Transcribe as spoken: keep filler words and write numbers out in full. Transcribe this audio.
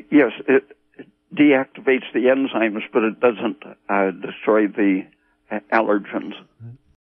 yes, it deactivates the enzymes, but it doesn't uh, destroy the allergens.